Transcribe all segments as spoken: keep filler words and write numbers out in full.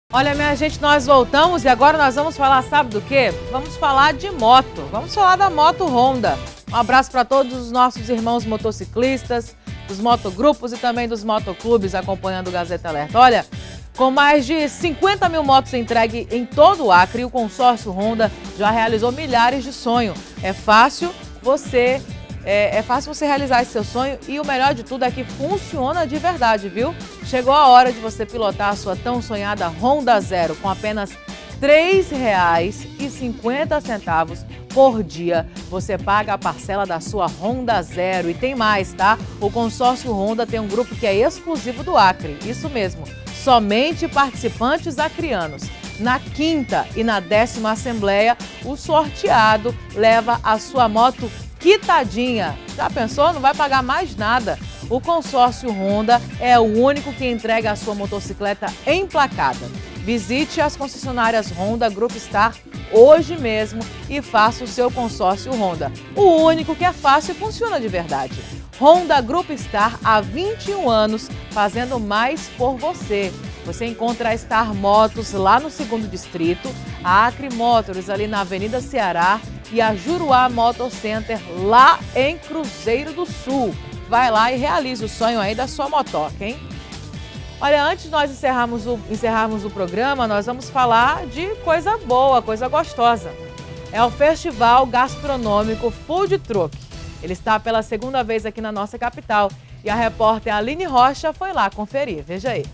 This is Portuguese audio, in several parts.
Olha, minha gente, nós voltamos e agora nós vamos falar, sabe do quê? Vamos falar de moto. Vamos falar da moto Honda. Um abraço para todos os nossos irmãos motociclistas, dos motogrupos e também dos motoclubes acompanhando o Gazeta Alerta. Olha, com mais de cinquenta mil motos entregues em todo o Acre, o consórcio Honda já realizou milhares de sonhos. É fácil você... É, é fácil você realizar esse seu sonho e o melhor de tudo é que funciona de verdade, viu? Chegou a hora de você pilotar a sua tão sonhada Honda Zero com apenas três reais e cinquenta centavos por dia. Você paga a parcela da sua Honda Zero e tem mais, tá? O consórcio Honda tem um grupo que é exclusivo do Acre, isso mesmo, somente participantes acrianos. Na quinta e na décima assembleia, o sorteado leva a sua moto quitadinha. Já pensou? Não vai pagar mais nada. O consórcio Honda é o único que entrega a sua motocicleta emplacada. Visite as concessionárias Honda Group Star hoje mesmo e faça o seu consórcio Honda. O único que é fácil e funciona de verdade. Honda Group Star há vinte e um anos fazendo mais por você. Você encontra a Star Motos lá no segundo distrito, a Acre Motors ali na Avenida Ceará e a Juruá Motor Center lá em Cruzeiro do Sul. Vai lá e realize o sonho aí da sua motoca, hein? Olha, antes de nós encerrarmos o, encerrarmos o programa, nós vamos falar de coisa boa, coisa gostosa. É o Festival Gastronômico Food Truck. Ele está pela segunda vez aqui na nossa capital e a repórter Aline Rocha foi lá conferir. Veja aí.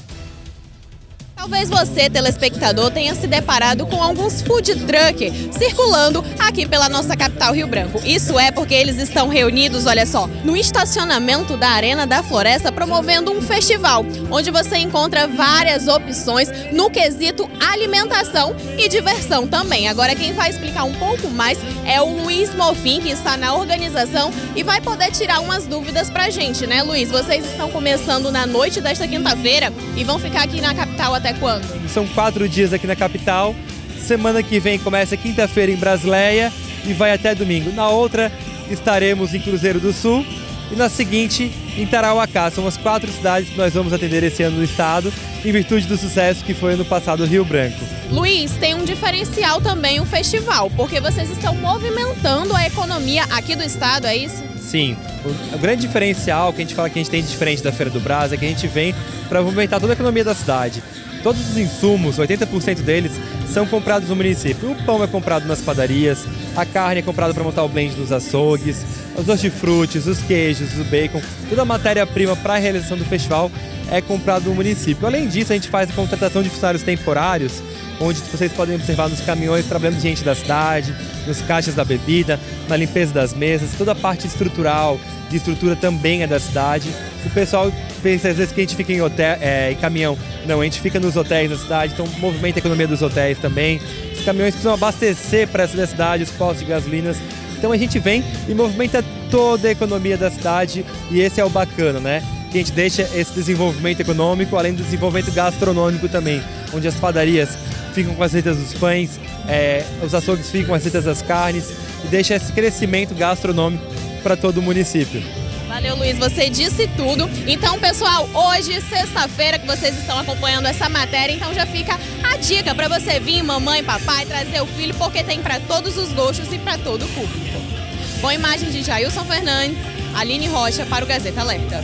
Talvez você, telespectador, tenha se deparado com alguns food truck circulando aqui pela nossa capital, Rio Branco. Isso é porque eles estão reunidos, olha só, no estacionamento da Arena da Floresta, promovendo um festival, onde você encontra várias opções no quesito alimentação e diversão também. Agora, quem vai explicar um pouco mais é o Luiz Mofim, que está na organização e vai poder tirar umas dúvidas pra gente, né, Luiz? Vocês estão começando na noite desta quinta-feira e vão ficar aqui na capital até quando? São quatro dias aqui na capital. Semana que vem começa quinta-feira em Brasileia e vai até domingo. Na outra estaremos em Cruzeiro do Sul e na seguinte em Tarauacá. São as quatro cidades que nós vamos atender esse ano no estado, em virtude do sucesso que foi no passado Rio Branco. Luiz, tem um diferencial também o festival, porque vocês estão movimentando a economia aqui do estado, é isso? Sim, o grande diferencial que a gente fala que a gente tem de diferente da Feira do Brás é que a gente vem para movimentar toda a economia da cidade. Todos os insumos, oitenta por cento deles, são comprados no município. O pão é comprado nas padarias, a carne é comprada para montar o blend nos açougues, os hortifrutis, os queijos, o bacon, toda a matéria-prima para a realização do festival é comprado no município. Além disso, a gente faz a contratação de funcionários temporários, onde vocês podem observar nos caminhões trabalhando gente da cidade, nos caixas da bebida, na limpeza das mesas, toda a parte estrutural, de estrutura também é da cidade. O pessoal pensa às vezes que a gente fica em, hotel, é, em caminhão, não, a gente fica nos hotéis da cidade, então movimenta a economia dos hotéis também. Os caminhões precisam abastecer para essa cidade, os postos de gasolinas, então a gente vem e movimenta toda a economia da cidade e esse é o bacana, né? Que a gente deixa esse desenvolvimento econômico, além do desenvolvimento gastronômico também, onde as padarias ficam com as receitas dos pães, é, os açougues ficam com as receitas das carnes e deixa esse crescimento gastronômico para todo o município. Valeu, Luiz, você disse tudo. Então, pessoal, hoje, sexta-feira, que vocês estão acompanhando essa matéria, então já fica a dica para você vir, mamãe, papai, trazer o filho, porque tem para todos os gostos e para todo o público. Com imagem de Jailson Fernandes, Aline Rocha para o Gazeta Alerta.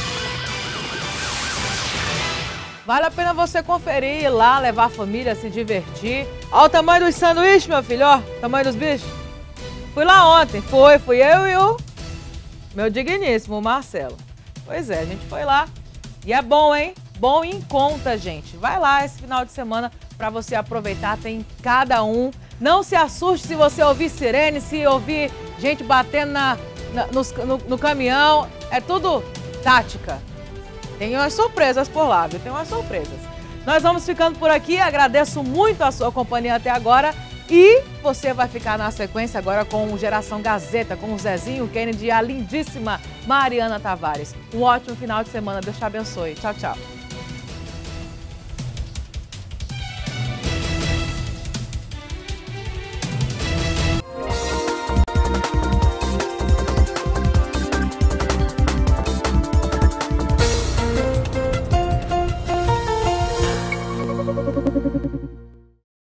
Vale a pena você conferir, ir lá, levar a família, se divertir. Olha o tamanho dos sanduíches, meu filho, ó, tamanho dos bichos. Fui lá ontem, foi, fui eu e o meu digníssimo, o Marcelo. Pois é, a gente foi lá e é bom, hein? Bom em conta, gente. Vai lá esse final de semana para você aproveitar, tem cada um. Não se assuste se você ouvir sirene, se ouvir gente batendo na, na, no, no, no caminhão, é tudo tática. Tem umas surpresas por lá, viu? Tem umas surpresas. Nós vamos ficando por aqui, agradeço muito a sua companhia até agora e você vai ficar na sequência agora com o Geração Gazeta, com o Zezinho Kennedy e a lindíssima Mariana Tavares. Um ótimo final de semana, Deus te abençoe. Tchau, tchau.